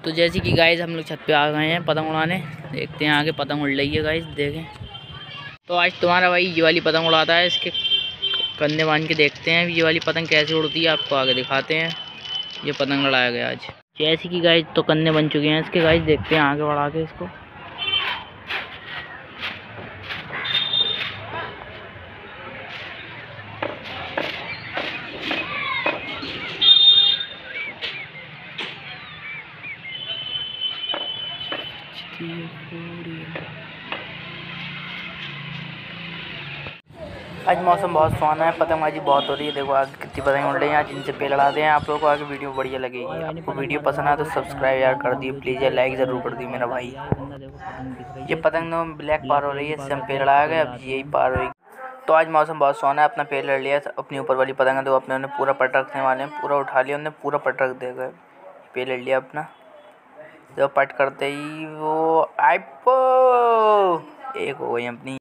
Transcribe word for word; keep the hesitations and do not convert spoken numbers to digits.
तो जैसे कि गाइस हम लोग छत पे आ गए हैं पतंग उड़ाने। देखते हैं आगे पतंग उड़ रही है गाइस, देखें। तो आज तुम्हारा भाई ये वाली पतंग उड़ाता है, इसके कंधे बांध के देखते हैं ये वाली पतंग कैसे उड़ती है, आपको आगे दिखाते हैं। ये पतंग लड़ाया गया आज। जैसे कि गाइस तो कंधे बन चुके हैं इसके गाइस, देखते हैं आगे बढ़ा के इसको। आज मौसम बहुत सुहाना है, पतंगबाजी बहुत हो रही है। देखो आगे कितनी पतंग उड़ रही हैं। आज इनसे पे लड़ाते हैं। आप लोगों को आगे वीडियो बढ़िया लगेगी। आपको वीडियो पसंद आए तो सब्सक्राइब यार कर दिए प्लीज़, या लाइक ज़रूर कर दिए मेरा भाई। ये पतंग तो ब्लैक पार हो रही है, इससे हम पे लड़ाया गया, अब यही पार हुई। तो आज मौसम बहुत सुहाना है, अपना पेड़ लड़ लिया। अपनी ऊपर वाली पतंग है तो अपने उन्हें पूरा पट रखने वाले हैं, पूरा उठा लिया उन्हें, पूरा पट रख देगा। पे लड़ लिया अपना, जब पट करते ही वो आइपो एक हो गई अपनी।